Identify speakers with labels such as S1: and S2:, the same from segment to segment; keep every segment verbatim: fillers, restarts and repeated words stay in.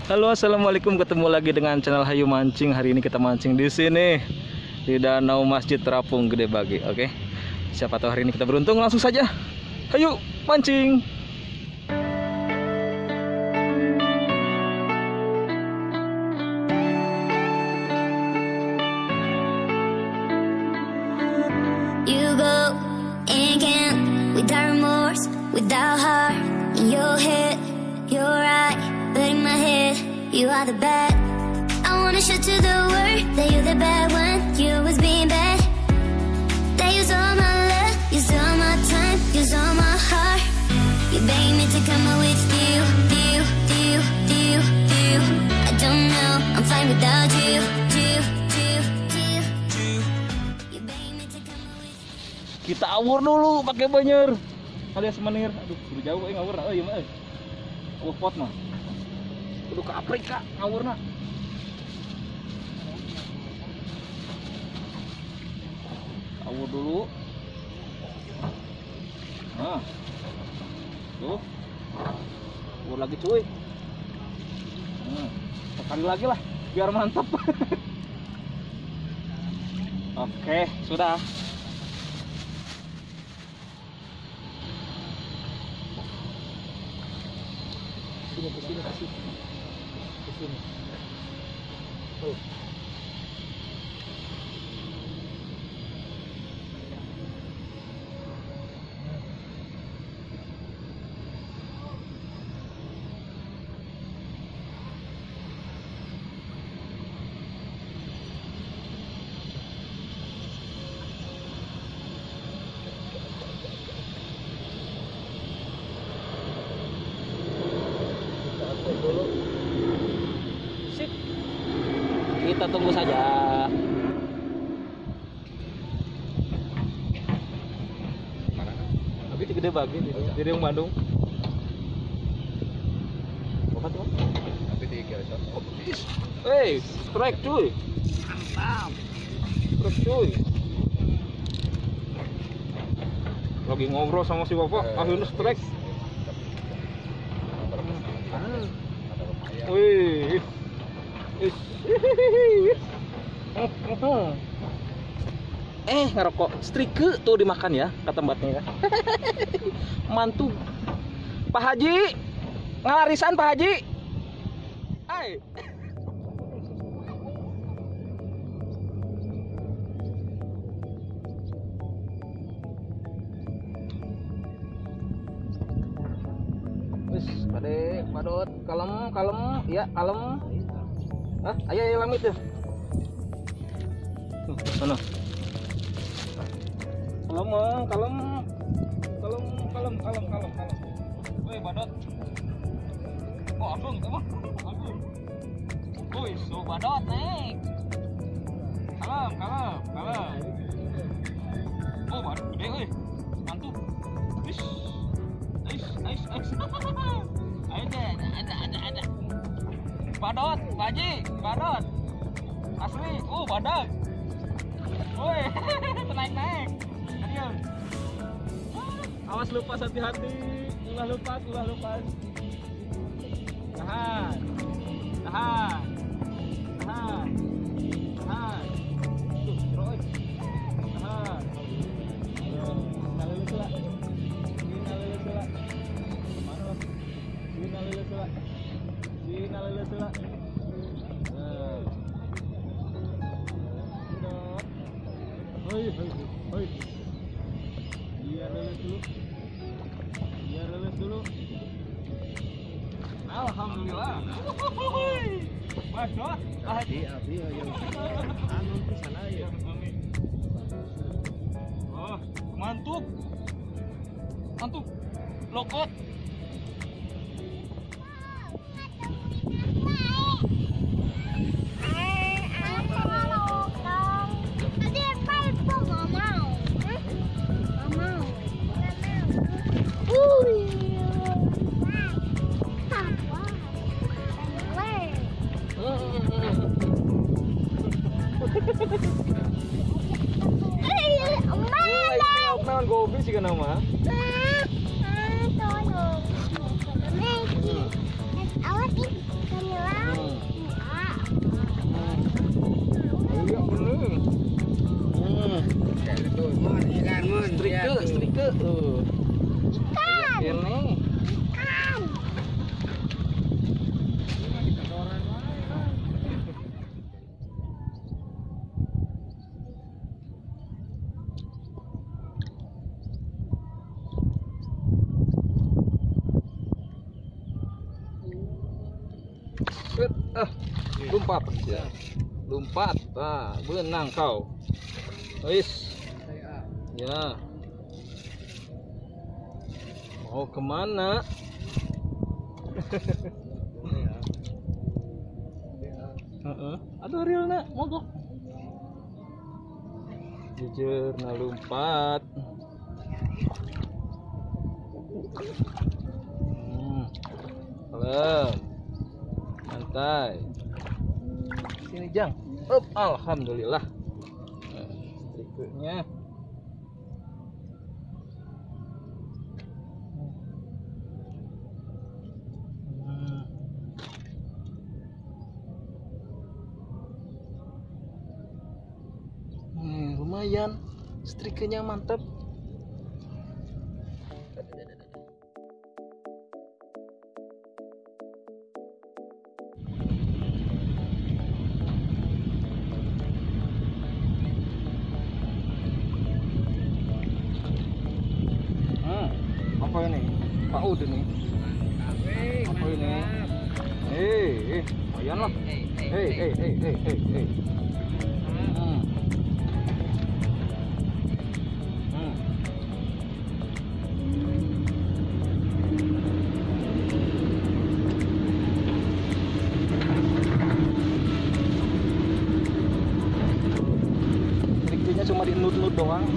S1: Halo, assalamualaikum. Ketemu lagi dengan channel Hayu Mancing. Hari ini kita mancing di sini di Danau Masjid Terapung Gede Bage. Oke, siapa tahu hari ini kita beruntung. Langsung saja, hayu mancing.
S2: You go and can't without remorse, without heart in your head. You're right, but in my head, you are the bad. I wanna show to the world that you're the bad one. You was being bad. That use all my love, use all my time, use all my heart. You beg me to come out with you, you, you, you, you. I don't know, I'm fine without you, you, you, you. You beg me to come out with you.
S1: Kita awur dulu pakai banyer alias menir. Aduh, udah jauh eh ngawur. Oh iya mah. Awur pot mah. Kudu ke Afrika ngawurna. Awur dulu. Nah. Tuh. Awur lagi cuy. Nah, sekali lagi lah biar mantap. Oke, sudah. Sini, ke sini, kasih. Ke sini. Tuh. Sip. Kita tunggu saja. Tapi di Gede Bage di Riung Bandung. Apa tuh? Tapi di Kiosok. Hey, strike cuy. Mantap. Strike cuy. Lagi ngobrol sama si bapak, akhirnya strike. Wih, eh ngerokok strike tuh dimakan ya kata mbaknya ya. Mantu Pak Haji ngalarisan Pak Haji. Hai. Wis, pade, padot, kalem, kalem, ya, kalem. Hah, ayo, ayo lamit ya. Tuh, sana. Kalem, kalem, kalem, kalem, kalem, kalem, kalem. Woi, badot. Oh, agung, kamu, agung. Woi, so badot naik. Kalem, kalem, kalem. Oh, badot gede, woi, mantu. Wis. Ais, ais, ais. Ada, ada, ada, ada. Badot, Baji, badot. Asli, uh, badot. Woi, naik-naik. Ayo. Awas lepas hati-hati. Ulah lepas, ulah lepas. Tahan. Tahan. Tahan. Tahan. Tuh, terus. Tahan. Ayo, lalu lah. Sina lele sela. Sina lele sela. Nah. Hoi, hoi, hoi. Biar lele dulu. Biar lele dulu. Alhamdulillah. Masya
S3: Abi, abi, ayo. Anu ke sana ya.
S1: Oh, mantap. Mantap. Lokot. Naon gobi sih nama?
S2: Awas ih, penyelam.
S1: Hmm. Iya bener. Hmm.
S3: Tuh, mon, ikan mon.
S1: Strike, strike tuh.
S2: Ikan.
S1: Ini.
S2: Ikan.
S1: Set, ah, lompat ya. Lompat, ah, benang kau. Wis, ya. Mau kemana? Heeh. Aduh, real nak, mogok. Jujur, nah lompat. Hmm. Kalem. Santai. Sini Jang. Up, alhamdulillah. Nah, berikutnya. Hmm. Hmm, lumayan. Strikenya mantap. Apa ini? Paud ini. Apa ini? Hei, eh, lumayan lah. Hei, hei, hei, hei, hei, hei. Hmm. Hmm. Triknya cuma di nut-nut doang.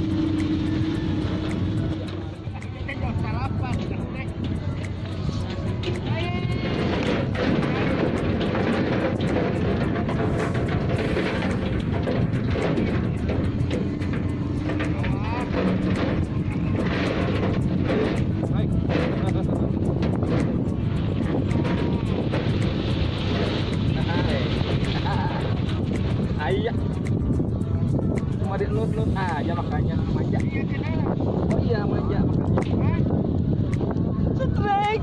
S1: Ayah, cuma di nut-nut aja makanya manja. Oh iya manja makanya. Strike.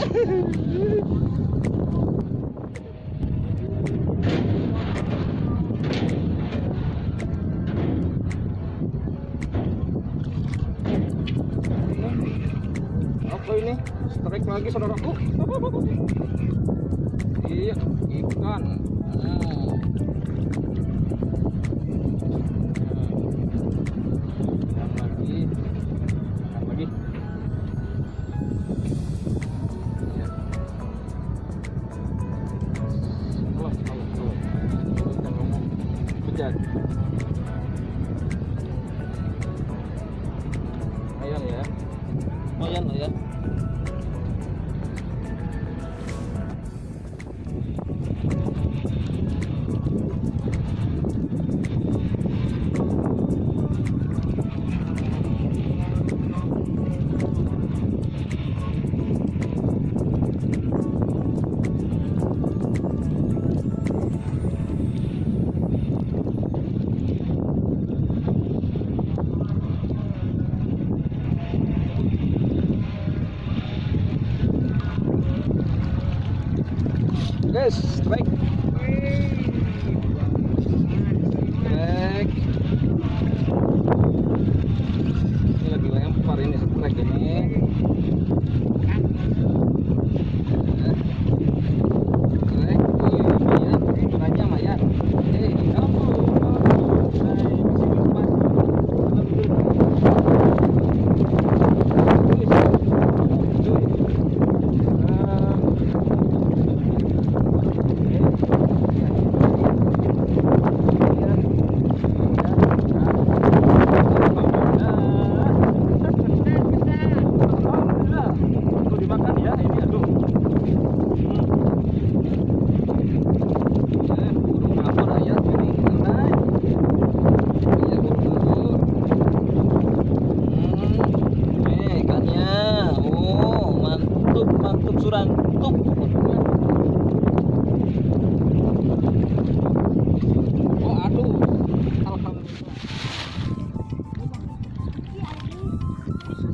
S1: Apa ini? Strike lagi saudaraku. Iya, ikan. Hmm. Lagi, lagi. Ya. Kalau, kalau, kalau, kita ngomong bejat. Lumayan ya, lumayan lah ya. Guys, strike. Strike. Ini lagi lempar ini strike ini. Strike. Iya, ukurannya mah ya. Eh, kamu.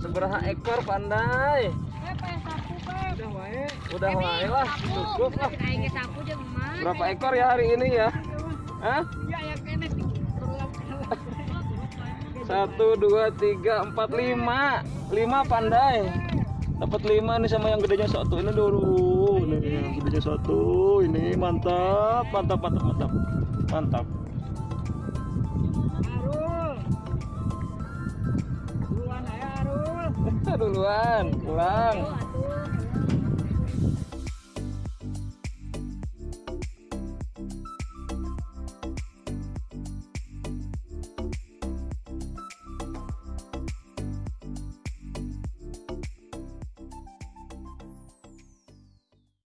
S1: Seberapa ekor pandai?
S3: Udah wae.
S1: Udah wae lah, cukup lah.
S4: Aing ge sapu jeung mah.
S1: Berapa ekor ya hari ini ya? Hah?
S3: Ya ya kene
S1: Satu, dua, tiga, empat, lima, lima pandai. Dapat lima nih sama yang gedenya satu ini dulu. Ini yang gedenya satu. Ini mantap, mantap, mantap, mantap, mantap.
S3: Arul. Duluan aya Arul.
S1: Duluan, pulang.